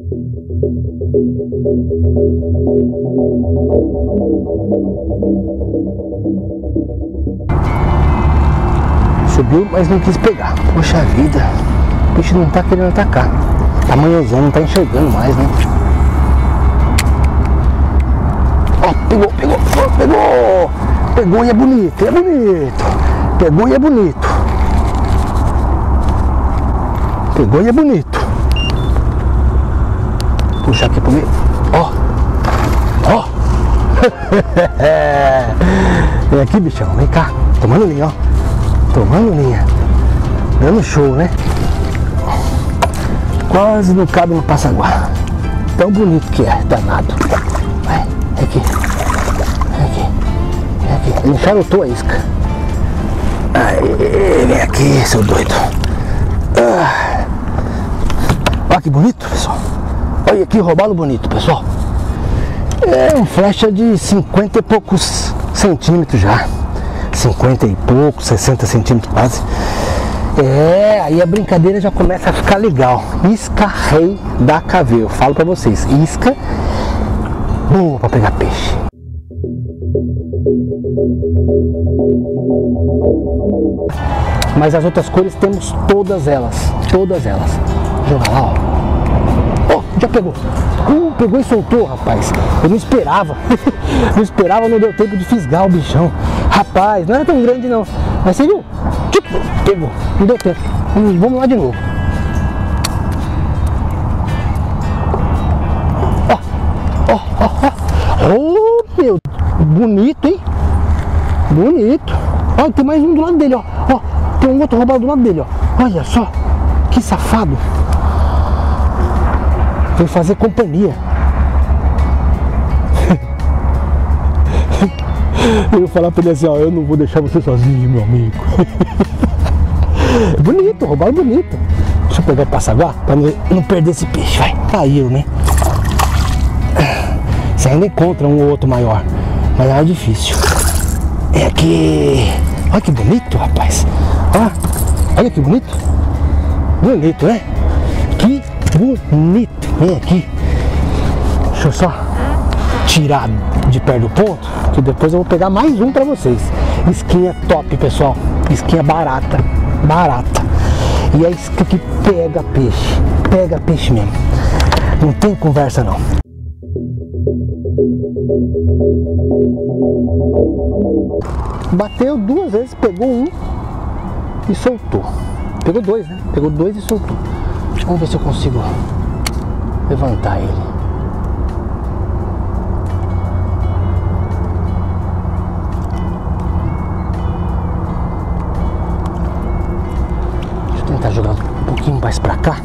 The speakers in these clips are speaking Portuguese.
Subiu, mas não quis pegar. Poxa vida, o bicho não tá querendo atacar. Tamanhozão, não tá enxergando mais, né? Ó, pegou, pegou, pegou! Pegou e é bonito, é bonito. Pegou e é bonito. Pegou e é bonito. Puxar aqui pro meio. Ó, ó. Vem aqui, bichão, vem cá. Tomando linha, ó. Tomando linha. Dando show, né? Quase não cabe no passaguá. Tão bonito que é, danado. Vai, vem aqui. Vem aqui. Vem aqui. Ele enxarotou a isca. Aí, vem aqui, seu doido. Olha que bonito, pessoal. Olha que robalo bonito, pessoal. É uma flecha de 50 e poucos centímetros já. 50 e poucos, 60 centímetros quase. É, aí a brincadeira já começa a ficar legal. Isca rei da KV, eu falo pra vocês. Isca boa pra pegar peixe. Mas as outras cores temos todas elas. Todas elas. Joga lá, ó. Ó, já pegou. Pegou e soltou, rapaz. Eu não esperava. Não esperava, não deu tempo de fisgar o bichão. Rapaz, não era tão grande não. Mas você viu? Pegou. Não deu tempo. Vamos lá de novo. Ó, ó, ó, ó. Oh, meu. Bonito, hein? Bonito. Ó, tem mais um do lado dele, ó. Ó, tem um outro roubado do lado dele, ó. Olha só. Que safado. Foi fazer companhia. Eu vou falar pra ele assim, ó, eu não vou deixar você sozinho, meu amigo. Bonito, roubado bonito. Deixa eu pegar o passaguá pra não perder esse peixe. Vai, caiu, né? Você ainda encontra um ou outro maior, mas é difícil. É aqui. Olha que bonito, rapaz. Ó, olha que bonito. Bonito, né? Que bonito. Vem aqui. Deixa eu só tirar de perto do ponto, que depois eu vou pegar mais um pra vocês. Isquinha top, pessoal. Isquinha barata. Barata. E é isca que pega peixe. Pega peixe mesmo. Não tem conversa não. Bateu duas vezes, pegou um e soltou. Pegou dois, né? Pegou dois e soltou. Vamos ver se eu consigo levantar ele. Deixa eu tentar jogar um pouquinho mais pra cá.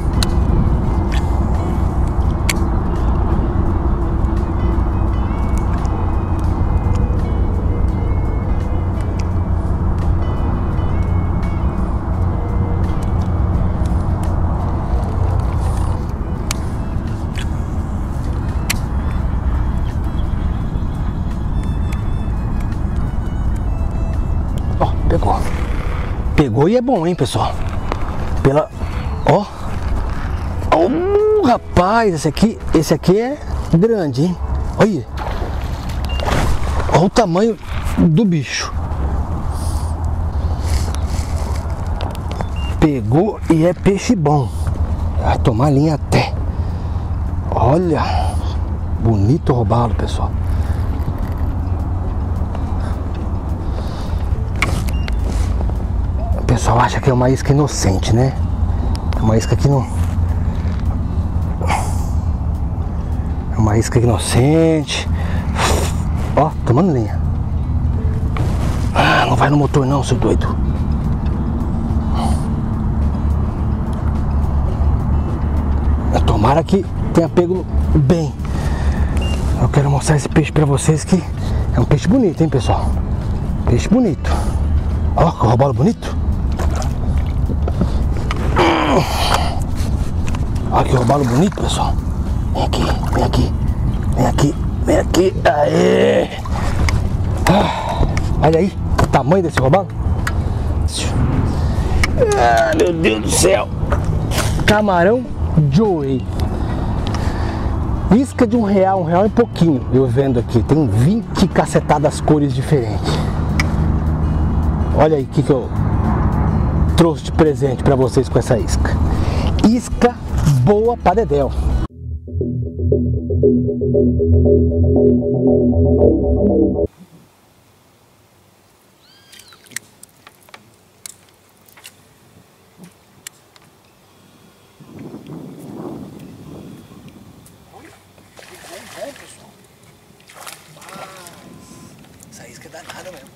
Pegou. Pegou e é bom, hein, pessoal? Pela... Ó. Rapaz, esse aqui é grande, hein? Olha. Olha o tamanho do bicho. Pegou e é peixe bom. Vai tomar linha até. Olha. Bonito robalo, pessoal. O pessoal acha que é uma isca inocente, né? É uma isca que não... É uma isca inocente. Ó, tomando linha. Ah, não vai no motor não, seu doido. Tomara que tenha pego bem. Eu quero mostrar esse peixe pra vocês, que é um peixe bonito, hein, pessoal? Peixe bonito. Ó, que robalo bonito. Olha que robalo bonito, pessoal. Vem aqui, vem aqui, vem aqui, vem aqui. Aê! Olha aí o tamanho desse robalo. Ah, meu Deus do céu. Camarão Joey. Isca de R$1, R$1 e pouquinho. Eu vendo aqui, tem 20 cacetadas cores diferentes. Olha aí o que eu trouxe de presente para vocês com essa isca. Isca boa para dedéu. Essa isca é danada mesmo.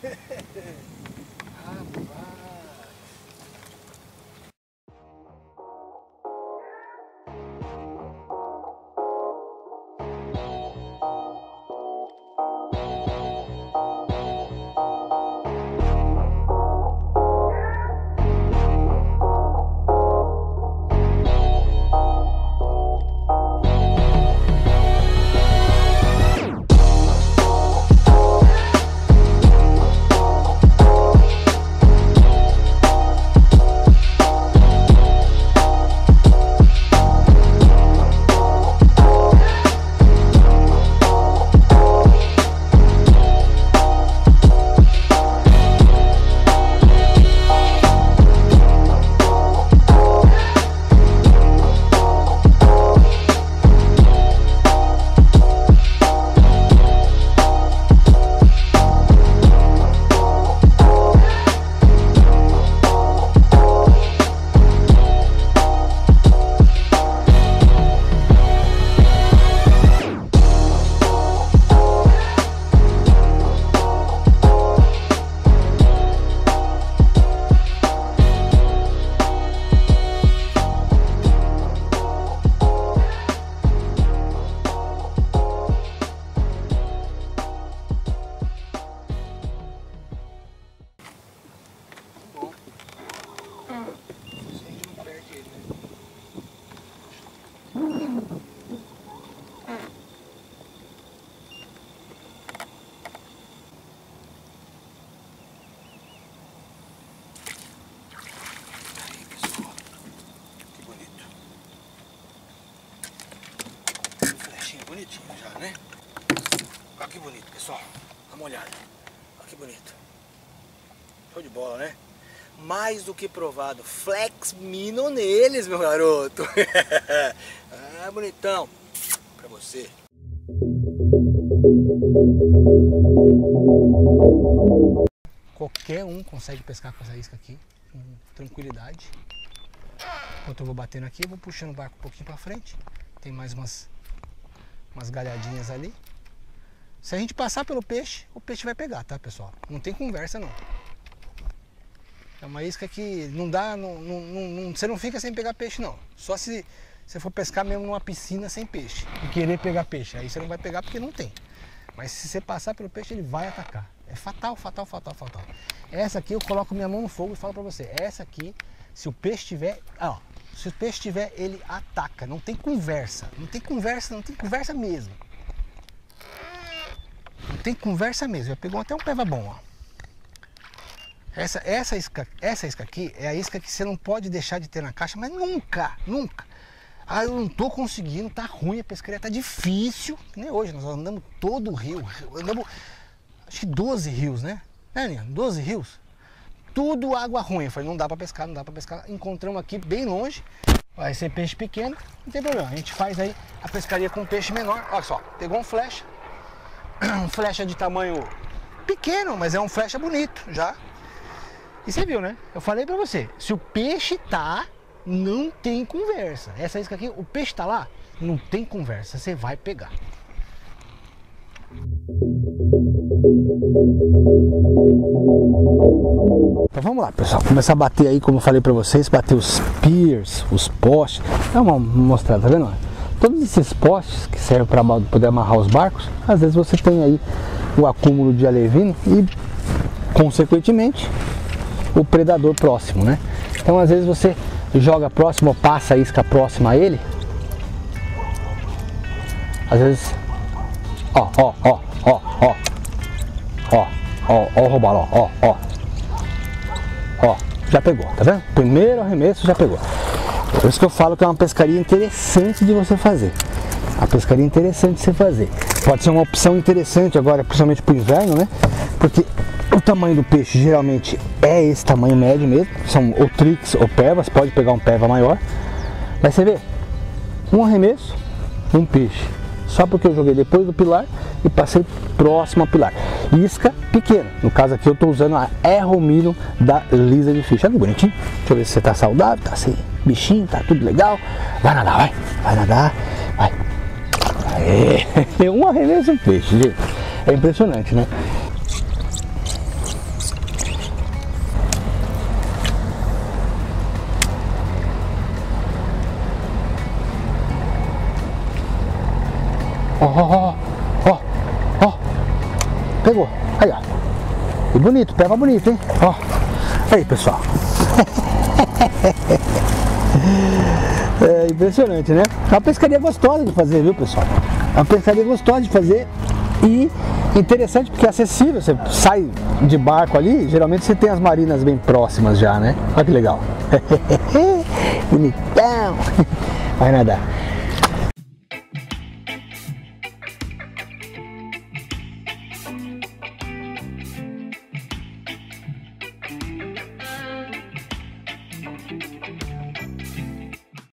Bonitinho já, né? Olha que bonito, pessoal. Dá uma olhada. Olha que bonito. Show de bola, né? Mais do que provado. Flex Mino neles, meu garoto. Ah, bonitão. Pra você. Qualquer um consegue pescar com essa isca aqui, com tranquilidade. Enquanto eu vou batendo aqui, eu vou puxando o barco um pouquinho pra frente. Tem mais umas galhadinhas ali. Se a gente passar pelo peixe, o peixe vai pegar, tá, pessoal? Não tem conversa, não. É uma isca que não dá, você não fica sem pegar peixe, não. Só se você for pescar mesmo numa piscina sem peixe e querer pegar peixe. Aí você não vai pegar porque não tem. Mas se você passar pelo peixe, ele vai atacar. É fatal, fatal, fatal, fatal. Essa aqui eu coloco minha mão no fogo e falo pra você. Essa aqui, se o peixe tiver... Ó, se o peixe tiver, ele ataca. Não tem conversa. Não tem conversa, não tem conversa mesmo. Não tem conversa mesmo. Já pegou até um peva bom, ó. Essa isca aqui é a isca que você não pode deixar de ter na caixa, mas nunca, nunca. Ah, eu não tô conseguindo, tá ruim, a pescaria tá difícil. Que nem hoje, nós andamos todo o rio. Andamos, acho que 12 rios, né? Né, Nina? 12 rios. Tudo água ruim. Eu falei, não dá pra pescar, não dá pra pescar. Encontramos aqui bem longe. Vai ser peixe pequeno, não tem problema. A gente faz aí a pescaria com peixe menor. Olha só, pegou um flecha. Um flecha de tamanho pequeno, mas é um flecha bonito já. E você viu, né? Eu falei pra você, se o peixe tá, não tem conversa. Essa isca aqui, o peixe tá lá, não tem conversa, você vai pegar. Então vamos lá, pessoal, começar a bater aí, como eu falei pra vocês, bater os piers, os postes. Dá uma mostrada, tá vendo? Todos esses postes que servem para poder amarrar os barcos, às vezes você tem aí o acúmulo de alevino e, consequentemente, o predador próximo, né? Então às vezes você joga próximo ou passa a isca próxima a ele. Às vezes, ó o robalo, ó, já pegou, tá vendo? Primeiro arremesso já pegou. Por isso que eu falo que é uma pescaria interessante de você fazer. A pescaria interessante de você fazer. Pode ser uma opção interessante agora, principalmente para o inverno, né? Porque o tamanho do peixe geralmente é esse tamanho médio mesmo. São ou trix ou pevas, pode pegar um peva maior. Mas você vê, um arremesso, um peixe. Só porque eu joguei depois do pilar e passei próximo ao pilar. Isca pequena. No caso aqui eu estou usando a Arrow Medium da Lizard Fish. Olha que bonitinho. Deixa eu ver se você está saudável, tá sem bichinho, tá tudo legal. Vai nadar, vai. Vai nadar, vai. Aê. Um arremesso, um peixe, gente. É impressionante, né? Ó, pegou, aí ó, e bonito, pega bonito, hein, ó, aí pessoal, é impressionante, né, é uma pescaria gostosa de fazer, viu pessoal, é uma pescaria gostosa de fazer e interessante porque é acessível, você sai de barco ali, geralmente você tem as marinas bem próximas já, né, olha que legal, bonitão, vai nadar.